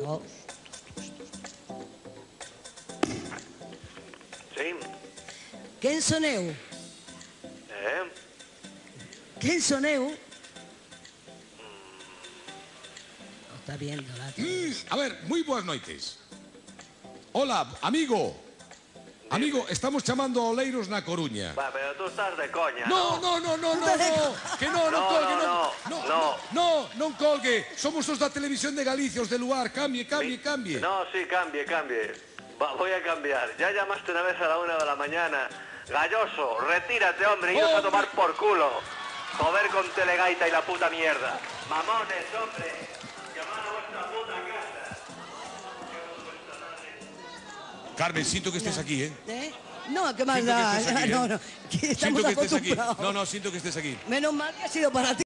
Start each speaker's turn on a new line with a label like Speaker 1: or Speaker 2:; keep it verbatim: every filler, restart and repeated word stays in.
Speaker 1: Oh.
Speaker 2: Sí.
Speaker 1: Quen son eu?
Speaker 2: Eh?
Speaker 1: Quen son eu? Lo está viendo la
Speaker 3: Mm, a ver, moi boas noites. Hola, amigo. Amigo, estamos chamando a Oleiros na Coruña.
Speaker 2: Va, pero tú estás de coña,
Speaker 3: No,
Speaker 2: ¿no?
Speaker 3: no, no, no, no, no, que no, non
Speaker 2: No,
Speaker 3: colgue,
Speaker 2: no,
Speaker 3: non,
Speaker 2: no,
Speaker 3: no,
Speaker 2: no.
Speaker 3: no, non colgue. Somos os da Televisión de Galicia, os de Luar, cambie, cambie, cambie.
Speaker 2: No, sí, cambie, cambie. Va, voy a cambiar. Ya llamaste una vez a la una de la mañana. Galloso, retírate, hombre, iros a tomar por culo. Joder con Telegaita y la puta mierda. Mamones, hombre. Llamad a vuestra puta casa.
Speaker 3: Carmen, siento que estés aquí, ¿eh?
Speaker 1: ¿Eh? No, ¿qué más
Speaker 3: Siento que
Speaker 1: da?
Speaker 3: estés aquí, ¿eh?
Speaker 1: No, no, que estamos
Speaker 3: Siento que estés aquí.
Speaker 1: acostumbrados.
Speaker 3: No, no, siento que estés aquí.
Speaker 1: Menos mal que ha sido para ti.